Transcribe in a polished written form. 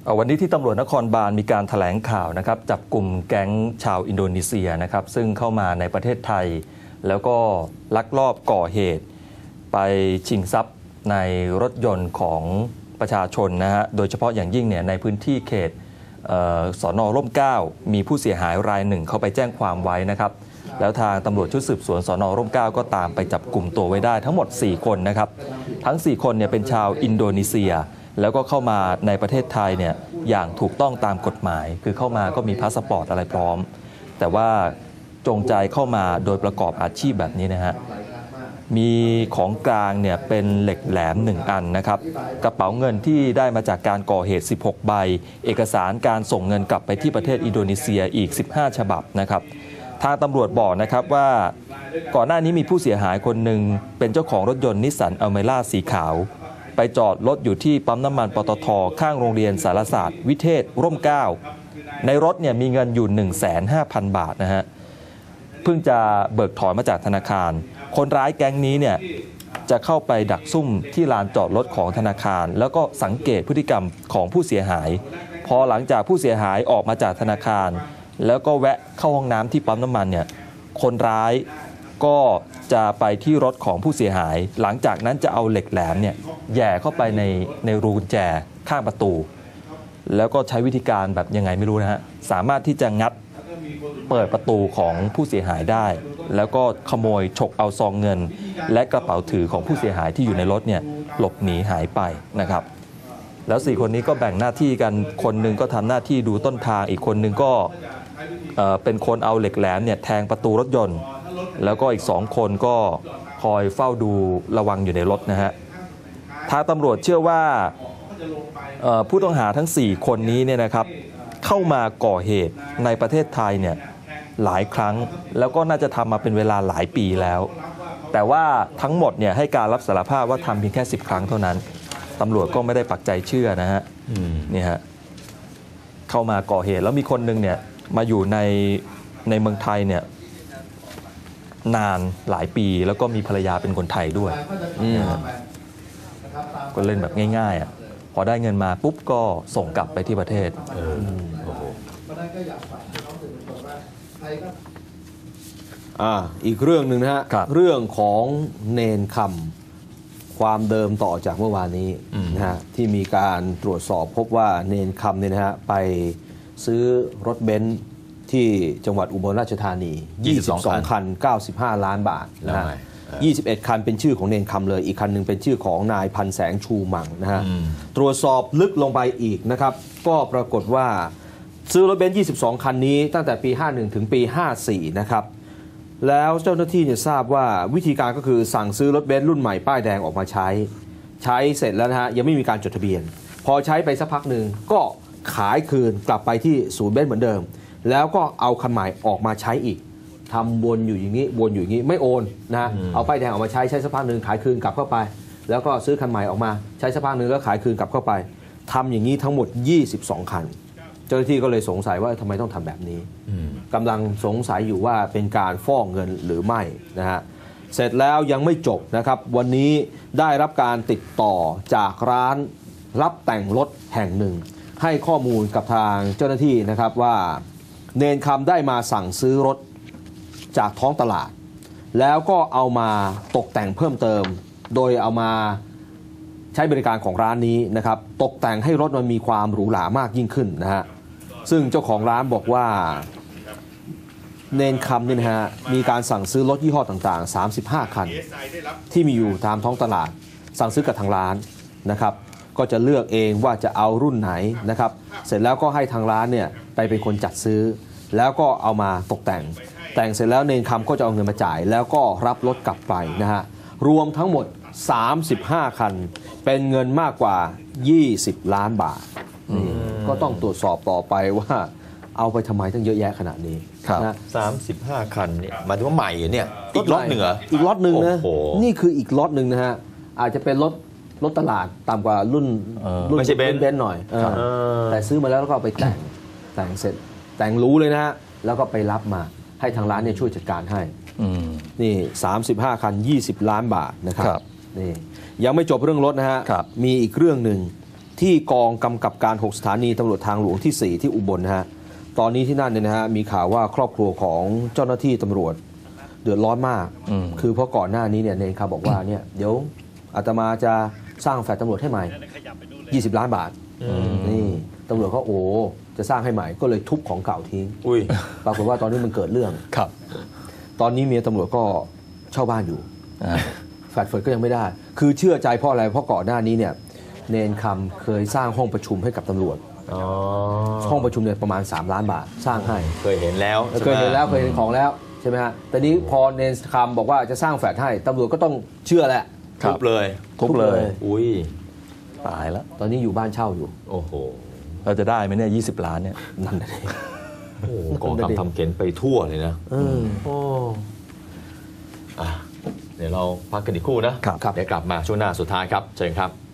วันนี้ที่ตำรวจนครบาลมีการแถลงข่าวนะครับจับกลุ่มแก๊งชาวอินโดนีเซียนะครับซึ่งเข้ามาในประเทศไทยแล้วก็ลักลอบก่อเหตุไปชิงทรัพย์ในรถยนต์ของประชาชนนะฮะโดยเฉพาะอย่างยิ่งเนี่ยในพื้นที่เขตสน.ร่มเกล้ามีผู้เสียหายรายหนึ่งเขาไปแจ้งความไว้นะครับแล้วทางตำรวจชุดสืบสวนสน.ร่มเกล้าก็ตามไปจับกลุ่มตัวไว้ได้ทั้งหมด4คนนะครับทั้ง4คนเนี่ยเป็นชาวอินโดนีเซียแล้วก็เข้ามาในประเทศไทยเนี่ยอย่างถูกต้องตามกฎหมายคือเข้ามาก็มีพาสปอร์ตอะไรพร้อมแต่ว่าจงใจเข้ามาโดยประกอบอาชีพแบบนี้นะฮะมีของกลางเนี่ยเป็นเหล็กแหลม1อันนะครับกระเป๋าเงินที่ได้มาจากการก่อเหตุ16ใบเอกสารการส่งเงินกลับไปที่ประเทศอินโดนีเซียอีก15ฉบับนะครับทางตำรวจบอกนะครับว่าก่อนหน้านี้มีผู้เสียหายคนหนึ่งเป็นเจ้าของรถยนต์นิสสันอัลเมร่าสีขาวไปจอดรถอยู่ที่ปั๊มน้ำมันปตท.ข้างโรงเรียนสารศาสตร์วิเทศร่มเกล้าในรถเนี่ยมีเงินอยู่ 150,000 บาทนะฮะเพิ่งจะเบิกถอนมาจากธนาคารคนร้ายแก๊งนี้เนี่ยจะเข้าไปดักซุ่มที่ลานจอดรถของธนาคารแล้วก็สังเกตพฤติกรรมของผู้เสียหายพอหลังจากผู้เสียหายออกมาจากธนาคารแล้วก็แวะเข้าห้องน้ำที่ปั๊มน้ำมันเนี่ยคนร้ายก็จะไปที่รถของผู้เสียหายหลังจากนั้นจะเอาเหล็กแหลมเนี่ยแย่เข้าไปในรูกุญแจข้างประตูแล้วก็ใช้วิธีการแบบยังไงไม่รู้นะฮะสามารถที่จะงัดเปิดประตูของผู้เสียหายได้แล้วก็ขโมยฉกเอาซองเงินและกระเป๋าถือของผู้เสียหายที่อยู่ในรถเนี่ยหลบหนีหายไปนะครับแล้ว4คนนี้ก็แบ่งหน้าที่กันคนหนึ่งก็ทำหน้าที่ดูต้นทางอีกคนหนึ่งก็เป็นคนเอาเหล็กแหลมเนี่ยแทงประตูรถยนต์แล้วก็อีก2คนก็คอยเฝ้าดูระวังอยู่ในรถนะฮะทางตำรวจเชื่อว่าผู้ต้องหาทั้ง4คนนี้เนี่ยนะครับเข้ามาก่อเหตุในประเทศไทยเนี่ยหลายครั้งแล้วก็น่าจะทำมาเป็นเวลาหลายปีแล้วแต่ว่าทั้งหมดเนี่ยให้การรับสารภาพว่าทำเพียงแค่10 ครั้งเท่านั้นตำรวจก็ไม่ได้ปักใจเชื่อนะฮะนี่ฮะเข้ามาก่อเหตุแล้วมีคนหนึ่งเนี่ยมาอยู่ในเมืองไทยเนี่ยนานหลายปีแล้วก็มีภรรยาเป็นคนไทยด้วยก็เล่นแบบง่ายๆพอได้เงินมาปุ๊บก็ส่งกลับไปที่ประเทศอีกเรื่องหนึ่งนะฮะเรื่องของเนนคำความเดิมต่อจากเมื่อวานนี้นะฮะที่มีการตรวจสอบพบว่าเนนคำเนี่ยนะฮะไปซื้อรถเบนซ์ที่จังหวัดอุบลราชธานี22 คัน 95 ล้านบาทนะฮะ21 คันเป็นชื่อของเนนคำเลยอีกคันหนึ่งเป็นชื่อของนายพันแสงชูมังนะฮะตรวจสอบลึกลงไปอีกนะครับก็ปรากฏว่าซื้อรถเบนซ์22 คันนี้ตั้งแต่ปี 51 ถึงปี 54 นะครับแล้วเจ้าหน้าที่เนี่ยทราบว่าวิธีการก็คือสั่งซื้อรถเบนซ์รุ่นใหม่ป้ายแดงออกมาใช้เสร็จแล้วนะฮะยังไม่มีการจดทะเบียนพอใช้ไปสักพักหนึ่งก็ขายคืนกลับไปที่ศูนย์เบนซ์เหมือนเดิมแล้วก็เอาคันใหม่ออกมาใช้อีกทำวนอยู่อย่างนี้ไม่โอนนะเอาป้ายแดงออกมาใช้สักพักหนึ่งขายคืนกลับเข้าไปแล้วก็ซื้อคันใหม่ออกมาใช้สักพักหนึ่งแล้วขายคืนกลับเข้าไปทำอย่างนี้ทั้งหมด22 คันเจ้าหน้าที่ก็เลยสงสัยว่าทำไมต้องทำแบบนี้กำลังสงสัยอยู่ว่าเป็นการฟอกเงินหรือไม่นะฮะเสร็จแล้วยังไม่จบนะครับวันนี้ได้รับการติดต่อจากร้านรับแต่งรถแห่งหนึ่งให้ข้อมูลกับทางเจ้าหน้าที่นะครับว่าเนนคำได้มาสั่งซื้อรถจากท้องตลาดแล้วก็เอามาตกแต่งเพิ่มเติมโดยเอามาใช้บริการของร้านนี้นะครับตกแต่งให้รถมันมีความหรูหรามากยิ่งขึ้นนะฮะซึ่งเจ้าของร้านบอกว่าเนนคำเนี่ยนะฮะมีการสั่งซื้อรถยี่ห้อต่างๆ35 คันที่มีอยู่ตามท้องตลาดสั่งซื้อกับทางร้านนะครับก็จะเลือกเองว่าจะเอารุ่นไหนนะครับเสร็จแล้วก็ให้ทางร้านเนี่ยไปเป็นคนจัดซื้อแล้วก็เอามาตกแต่งเสร็จแล้วเนนคำก็จะเอาเงินมาจ่ายแล้วก็รับรถกลับไปนะฮะรวมทั้งหมด35 คันเป็นเงินมากกว่า20 ล้านบาทก็ต้องตรวจสอบต่อไปว่าเอาไปทำไมตั้งเยอะแยะขนาดนี้นะ35 คันเนี่ยหมายถึงว่าใหม่เนี่ยอีกล็อตหนึ่งเหรออีกล็อตหนึ่งนะนี่คืออีกล็อตหนึ่งนะฮะอาจจะเป็นรถตลาดต่ำกว่ารุ่นไม่ใช่เบนซ์หน่อยแต่ซื้อมาแล้วก็เอาไปแต่งเสร็จแต่งรู้เลยนะฮะแล้วก็ไปรับมาให้ทางร้านเนี่ยช่วยจัดการให้นี่35 คัน20 ล้านบาทนะครับนี่ยังไม่จบเรื่องรถนะฮะมีอีกเรื่องหนึ่งที่กองกำกับการ 6 สถานีตำรวจทางหลวงที่ 4 ที่อุบลนะฮะตอนนี้ที่นั่นเนี่ยนะฮะมีข่าวว่าครอบครัวของเจ้าหน้าที่ตำรวจเดือดร้อนมาก คือเพราะก่อนหน้านี้เนี่ยเนนคำบอกว่าเนี่ยเดี๋ยวอาตมาจะสร้างแฟลตตำรวจให้ใหม่ 20 ล้านบาทนี่ตำรวจเขาจะสร้างให้ใหม่ก็เลยทุบของเก่าทิ้งอุ้ยปรากฏว่าตอนนี้มันเกิดเรื่องครับตอนนี้เมียตำรวจก็เช่าบ้านอยู่อ่าแฟลตเฟิร์ดก็ยังไม่ได้ คือเชื่อใจเพราะอะไรเพราะก่อนหน้านี้เนี่ยเนนคำเคยสร้างห้องประชุมให้กับตำรวจอ๋อห้องประชุมเนี่ยประมาณ3 ล้านบาทสร้างให้เคยเห็นแล้วเคยเห็นแล้วเคยเห็นของแล้วใช่ไหมฮะแต่นี้พอเนนคำบอกว่าจะสร้างแฟลตให้ตำรวจก็ต้องเชื่อแหละครัทุบบเลยทุบเลยอุ้ยตายแล้วตอนนี้อยู่บ้านเช่าอยู่โอ้โหเราจะได้ไหมเนี่ย20 ล้านเนี่ยนั่นแหละโอ้โหกองทัพทำเข็นไปทั่วเลยนะโอ้อ่ะเดี๋ยวเราพักกันอีกครู่นะครับ เดี๋ยวกลับมาช่วงหน้าสุดท้ายครับเชิญครับ